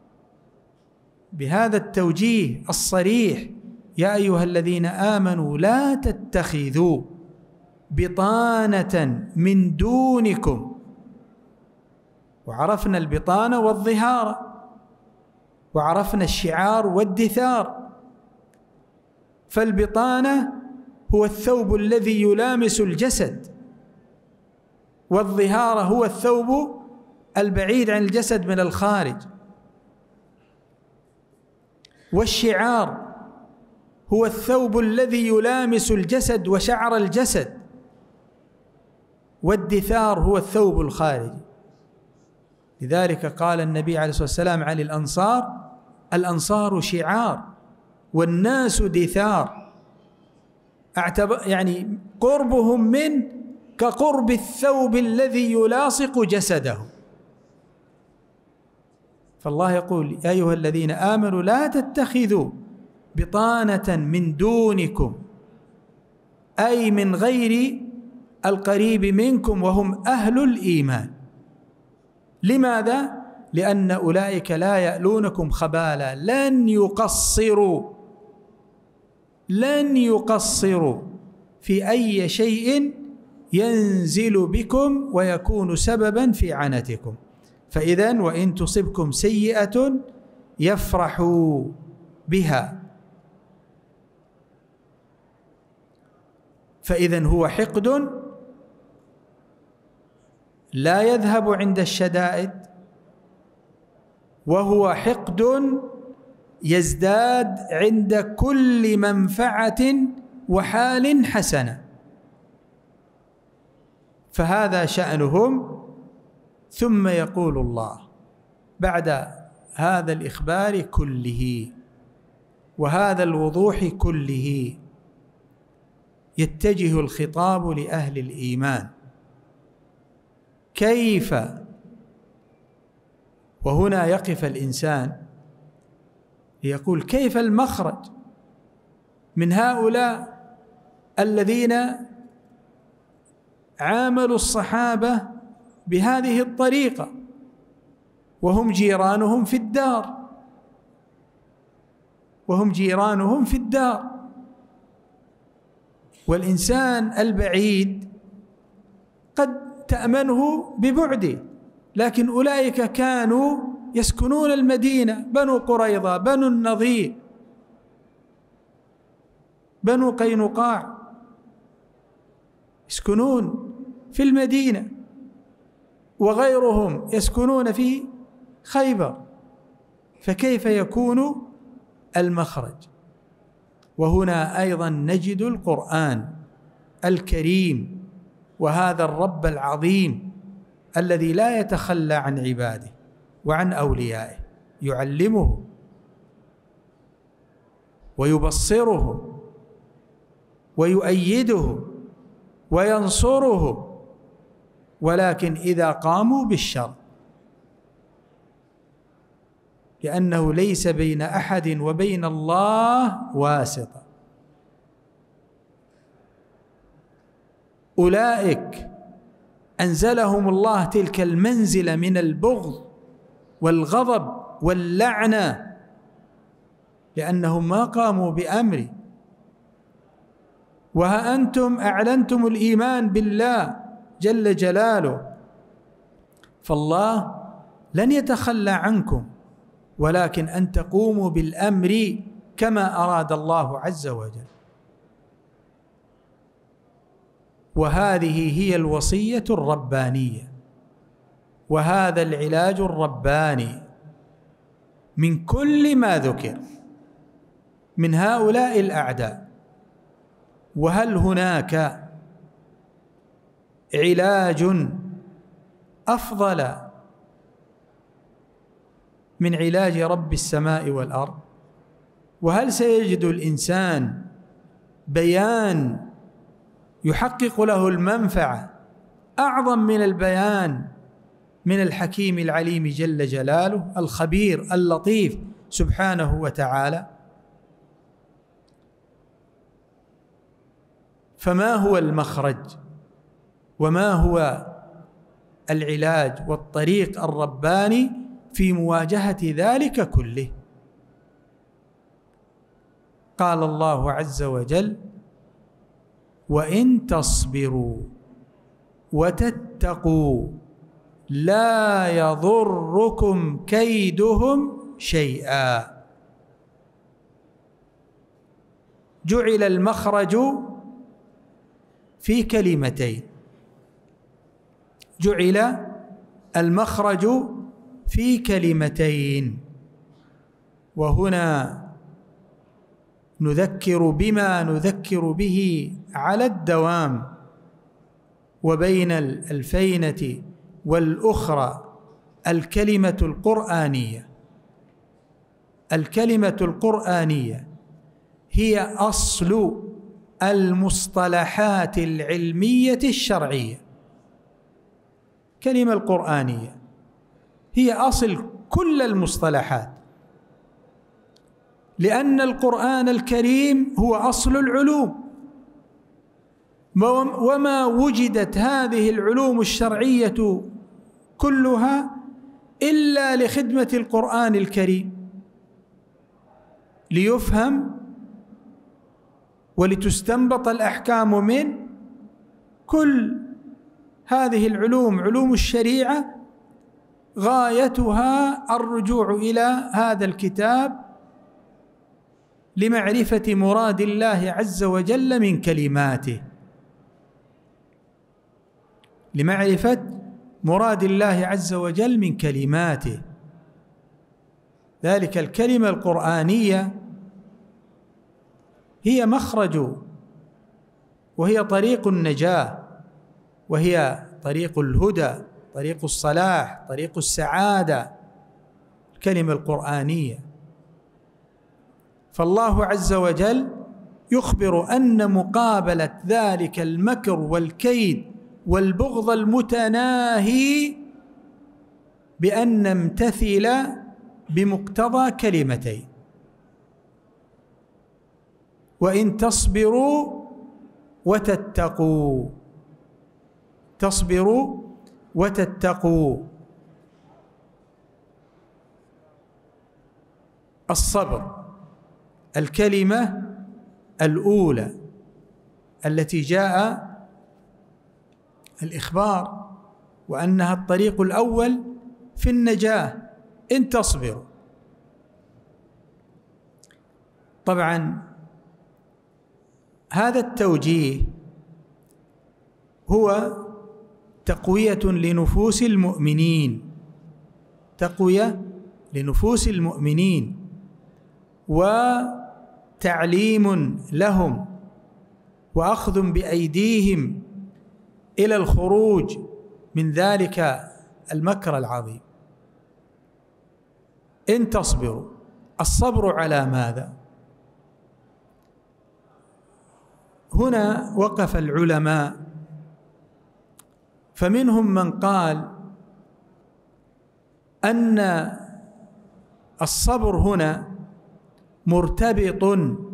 بهذا التوجيه الصريح: يا أيها الذين آمنوا لا تتخذوا بطانة من دونكم. وعرفنا البطانة والظهار، وعرفنا الشعار والدثار. فالبطانة هو الثوب الذي يلامس الجسد، والظهار هو الثوب البعيد عن الجسد من الخارج، والشعار هو الثوب الذي يلامس الجسد وشعر الجسد، والدثار هو الثوب الخارجي. لذلك قال النبي عليه الصلاة والسلام عن الأنصار: الأنصار شعار والناس دثار، يعني قربهم من كقرب الثوب الذي يلاصق جسده. فالله يقول: يا أيها الذين آمنوا لا تتخذوا بطانة من دونكم، أي من غير القريب منكم وهم أهل الإيمان. لماذا؟ لأن أولئك لا يألونكم خبالا، لن يقصروا لن يقصروا في أي شيء ينزل بكم ويكون سببا في عنتكم. فإذن وإن تصبكم سيئة يفرحوا بها، فإذن هو حقد لا يذهب عند الشدائد، وهو حقد يزداد عند كل منفعة وحال حسنة. فهذا شأنهم. ثم يقول الله بعد هذا الإخبار كله وهذا الوضوح كله، يتجه الخطاب لأهل الإيمان. كيف؟ وهنا يقف الإنسان ليقول كيف المخرج من هؤلاء الذين عاملوا الصحابة بهذه الطريقة وهم جيرانهم في الدار وهم جيرانهم في الدار والإنسان البعيد قد تأمنه ببعده، لكن أولئك كانوا يسكنون المدينة، بنو قريظة، بنو النضير، بنو قينقاع، يسكنون في المدينة، وغيرهم يسكنون في خيبر. فكيف يكون المخرج؟ وهنا أيضا نجد القرآن الكريم وهذا الرب العظيم الذي لا يتخلى عن عباده وعن أوليائه، يعلمه ويبصره ويؤيده وينصره، ولكن إذا قاموا بالشر، لأنه ليس بين أحد وبين الله واسطة. أولئك أنزلهم الله تلك المنزلة من البغض والغضب واللعنة لأنهم ما قاموا بأمره. وها أنتم أعلنتم الإيمان بالله جل جلاله، فالله لن يتخلى عنكم، ولكن أن تقوموا بالأمر كما أراد الله عز وجل. وهذه هي الوصية الربانية، وهذا العلاج الرباني من كل ما ذكر من هؤلاء الأعداء. وهل هناك علاج أفضل من علاج رب السماء والأرض؟ وهل سيجد الإنسان بيان يحقق له المنفعة أعظم من البيان من الحكيم العليم جل جلاله الخبير اللطيف سبحانه وتعالى؟ فما هو المخرج وما هو العلاج والطريق الرباني في مواجهة ذلك كله؟ قال الله عز وجل: وإن تصبروا وتتقوا لا يضركم كيدهم شيئا. جعل المخرج في كلمتين، جعل المخرج في كلمتين. وهنا نذكر بما نذكر به على الدوام، وبين الفينة والأخرى الكلمة القرآنية. الكلمة القرآنية هي أصل المصطلحات العلمية الشرعية. كلمة القرآنية هي أصل كل المصطلحات، لأن القرآن الكريم هو أصل العلوم، وما وجدت هذه العلوم الشرعية كلها إلا لخدمة القرآن الكريم، ليفهم ولتستنبط الأحكام منه. كل هذه العلوم، علوم الشريعة، غايتها الرجوع إلى هذا الكتاب لمعرفة مراد الله عز وجل من كلماته، لمعرفة مراد الله عز وجل من كلماته. ذلك الكلمة القرآنية هي مخرج، وهي طريق النجاة، وهي طريق الهدى، طريق الصلاح، طريق السعادة، الكلمة القرآنية. فالله عز وجل يخبر أن مقابلة ذلك المكر والكيد والبغض المتناهي بأن نمتثل بمقتضى كلمتين: وإن تصبروا وتتقوا. تصبروا وتتقوا. الصبر الكلمة الأولى التي جاء الإخبار وأنها الطريق الأول في النجاة، إن تصبروا. طبعا هذا التوجيه هو تقوية لنفوس المؤمنين، تقوية لنفوس المؤمنين، وتعليم لهم، وأخذ بأيديهم إلى الخروج من ذلك المكر العظيم. إن تصبروا، الصبر على ماذا؟ هنا وقف العلماء، فمنهم من قال أن الصبر هنا مرتبط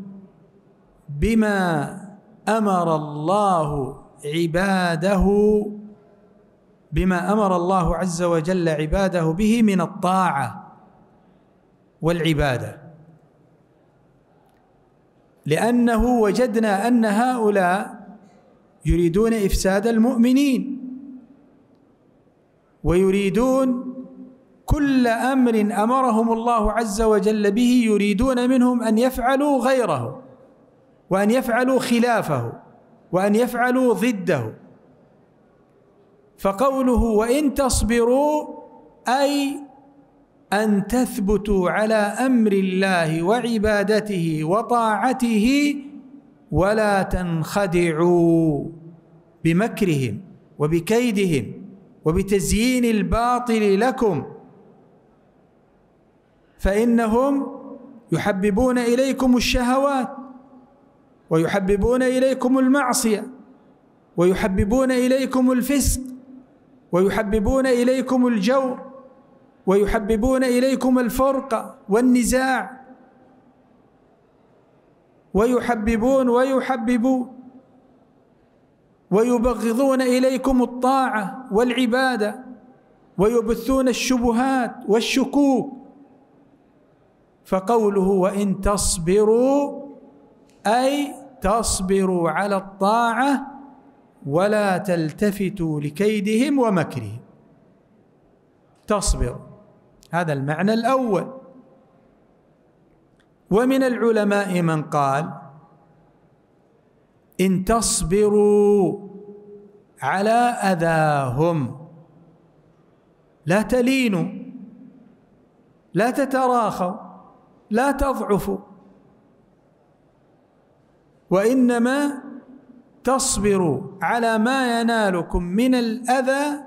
بما أمر الله عباده، بما أمر الله عز وجل عباده به من الطاعة والعبادة، لأنه وجدنا أن هؤلاء يريدون إفساد المؤمنين، ويريدون كل أمر أمرهم الله عز وجل به يريدون منهم أن يفعلوا غيره، وأن يفعلوا خلافه، وأن يفعلوا ضده. فقوله وإن تصبروا أي أن تثبتوا على أمر الله وعبادته وطاعته، ولا تنخدعوا بمكرهم وبكيدهم وبتزيين الباطل لكم، فإنهم يحببون إليكم الشهوات، ويحببون إليكم المعصية، ويحببون إليكم الفسق، ويحببون إليكم الجور، ويحببون إليكم الفرقة والنزاع، ويحببون ويحببون ويبغضون إليكم الطاعة والعبادة، ويبثون الشبهات والشكوك. فقوله وإن تصبروا أي تصبروا على الطاعة ولا تلتفتوا لكيدهم ومكرهم. تصبر، هذا المعنى الأول. ومن العلماء من قال إن تصبروا على أذاهم، لا تلينوا، لا تتراخوا، لا تضعفوا، وإنما تصبروا على ما ينالكم من الأذى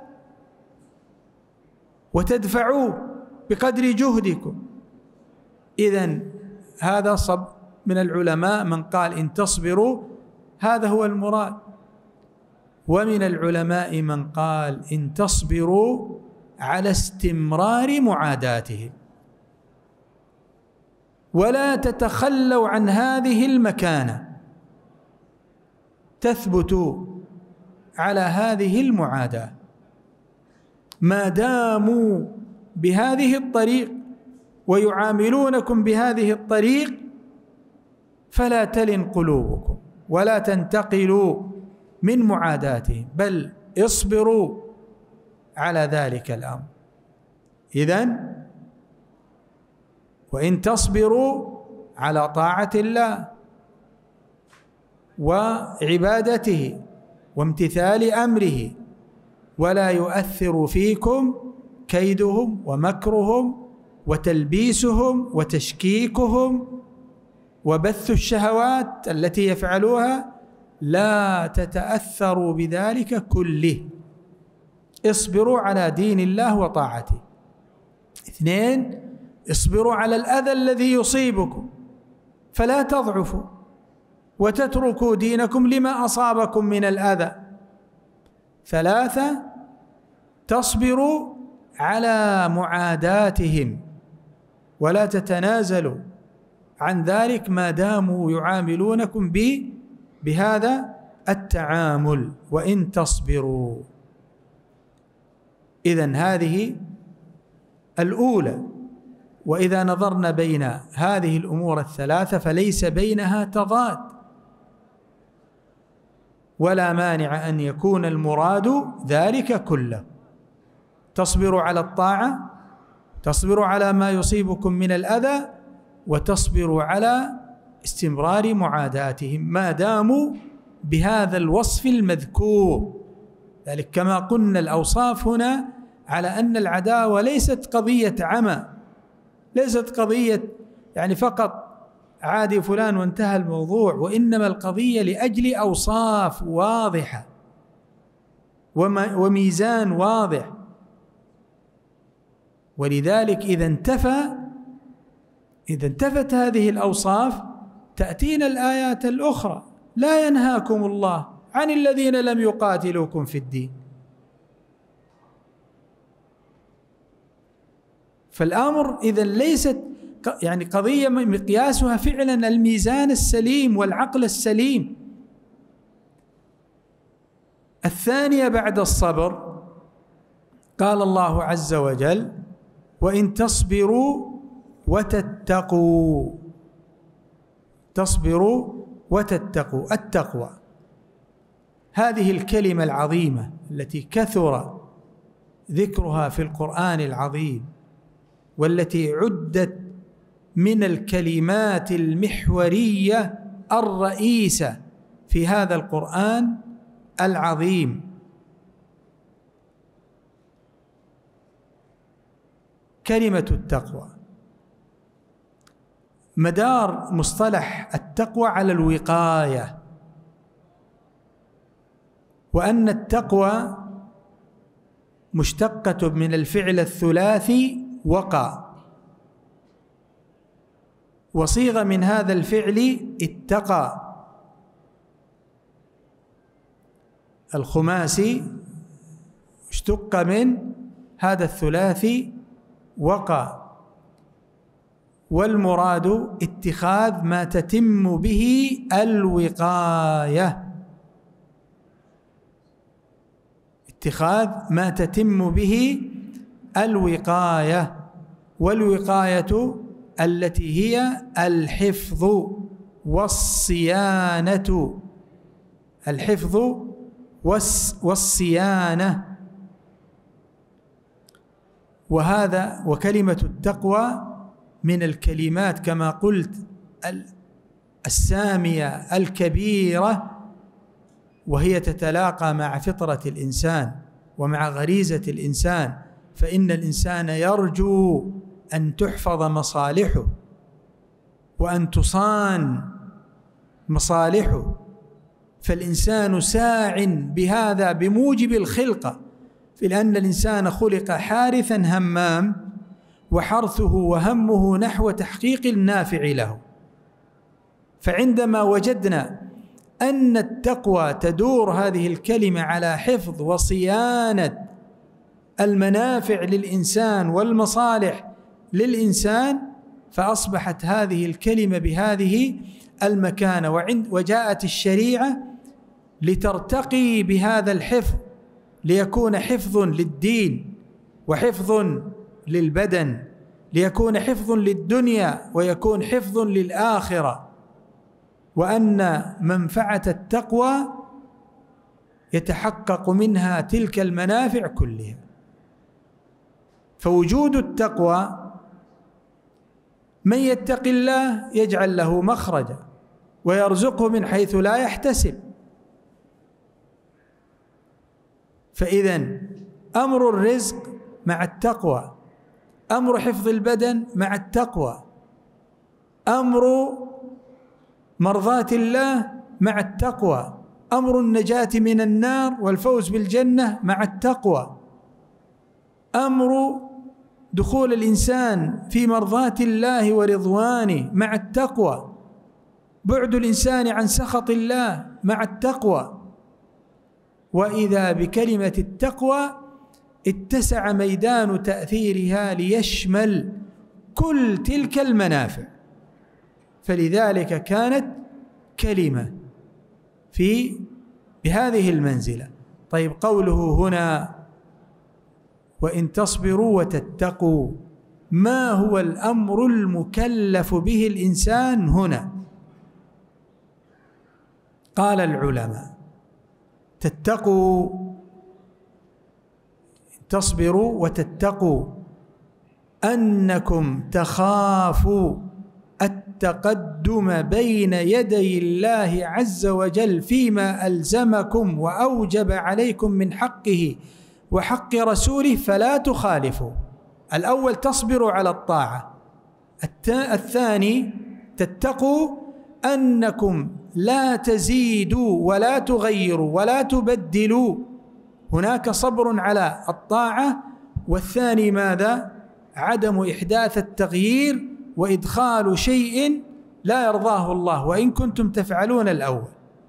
وتدفعوه بقدر جهدكم. إذن هذا صب من العلماء من قال إن تصبروا هذا هو المراد. ومن العلماء من قال إن تصبروا على استمرار معاداتهم، ولا تتخلوا عن هذه المكانة، تثبتوا على هذه المعاداة ما داموا بهذه الطريق ويعاملونكم بهذه الطريق، فلا تلن قلوبكم ولا تنتقلوا من معاداتهم، بل اصبروا على ذلك الأمر. إذن وإن تصبروا على طاعة الله وعبادته وامتثال أمره ولا يؤثر فيكم كيدهم ومكرهم وتلبيسهم وتشكيكهم وبث الشهوات التي يفعلوها، لا تتأثروا بذلك كله. اصبروا على دين الله وطاعته. اثنين، اصبروا على الأذى الذي يصيبكم فلا تضعفوا وتتركوا دينكم لما أصابكم من الأذى. ثلاثة، تصبروا على معاداتهم ولا تتنازلوا عن ذلك ما داموا يعاملونكم بهذا التعامل، وإن تصبروا. إذن هذه الأولى. وإذا نظرنا بين هذه الأمور الثلاثة فليس بينها تضاد، ولا مانع أن يكون المراد ذلك كله. تصبروا على الطاعة، تصبروا على ما يصيبكم من الأذى، وتصبروا على استمرار معاداتهم ما داموا بهذا الوصف المذكور. ذلك كما قلنا الأوصاف هنا على أن العداوة ليست قضية عمى، ليست قضية يعني فقط عادي فلان وانتهى الموضوع، وإنما القضية لأجل أوصاف واضحة وميزان واضح. ولذلك إذا انتفى إذا انتفت هذه الأوصاف تأتينا الآيات الأخرى: لا ينهاكم الله عن الذين لم يقاتلوكم في الدين. فالأمر إذا ليست يعني قضية مقياسها فعلا الميزان السليم والعقل السليم. الثانية بعد الصبر قال الله عز وجل: وإن تصبروا وتتقوا. تصبروا وتتقوا. التقوى هذه الكلمة العظيمة التي كثر ذكرها في القرآن العظيم، والتي عدت من الكلمات المحورية الرئيسة في هذا القرآن العظيم. كلمة التقوى، مدار مصطلح التقوى على الوقاية، وأن التقوى مشتقة من الفعل الثلاثي وقى، وصيغ من هذا الفعل اتقى. الخماسي اشتق من هذا الثلاثي وقى، والمراد اتخاذ ما تتم به الوقاية، اتخاذ ما تتم به الوقاية. والوقاية التي هي الحفظ والصيانة، الحفظ والصيانة. وهذا وكلمة التقوى من الكلمات كما قلت السامية الكبيرة، وهي تتلاقى مع فطرة الإنسان ومع غريزة الإنسان، فإن الإنسان يرجو أن تحفظ مصالحه وأن تصان مصالحه، فالإنسان ساع بهذا بموجب الخلقة، لأن الإنسان خلق حارثا همام، وحرثه وهمه نحو تحقيق النافع له. فعندما وجدنا أن التقوى تدور هذه الكلمة على حفظ وصيانة المنافع للإنسان والمصالح للإنسان، فأصبحت هذه الكلمة بهذه المكانة، وجاءت الشريعة لترتقي بهذا الحفظ، ليكون حفظ للدين وحفظ للبدن، ليكون حفظ للدنيا ويكون حفظ للآخرة. وأن منفعة التقوى يتحقق منها تلك المنافع كلها. فوجود التقوى، من يتق الله يجعل له مخرجا ويرزقه من حيث لا يحتسب. فإذن أمر الرزق مع التقوى، أمر حفظ البدن مع التقوى، أمر مرضاة الله مع التقوى، أمر النجاة من النار والفوز بالجنة مع التقوى، أمر دخول الإنسان في مرضاة الله ورضوانه مع التقوى، بعد الإنسان عن سخط الله مع التقوى. وإذا بكلمة التقوى اتسع ميدان تأثيرها ليشمل كل تلك المنافع، فلذلك كانت كلمة في بهذه المنزلة. طيب، قوله هنا وإن تصبروا وتتقوا، ما هو الأمر المكلف به الإنسان هنا؟ قال العلماء: تتقوا، تصبروا وتتقوا أنكم تخافوا التقدم بين يدي الله عز وجل فيما ألزمكم وأوجب عليكم من حقه وحق رسوله، فلا تخالفوا. الأول تصبروا على الطاعة، الثاني تتقوا أنكم لا تزيدوا ولا تغيروا ولا تبدلوا. هناك صبر على الطاعة، والثاني ماذا؟ عدم إحداث التغيير وإدخال شيء لا يرضاه الله وإن كنتم تفعلون الأول.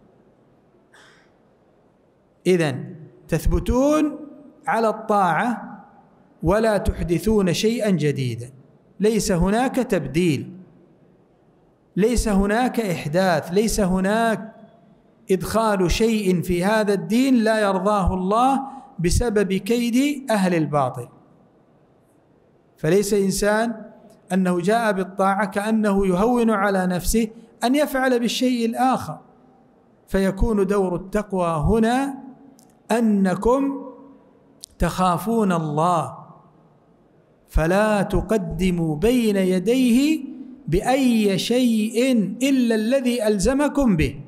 إذن تثبتون على الطاعة ولا تحدثون شيئا جديدا، ليس هناك تبديل، ليس هناك إحداث، ليس هناك إدخال شيء في هذا الدين لا يرضاه الله بسبب كيد أهل الباطل. فليس إنسان أنه جاء بالطاعة كأنه يهون على نفسه أن يفعل بالشيء الآخر، فيكون دور التقوى هنا أنكم تخافون الله فلا تقدموا بين يديه بأي شيء إلا الذي ألزمكم به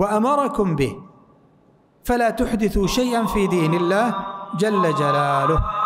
وأمركم به، فلا تحدثوا شيئا في دين الله جل جلاله.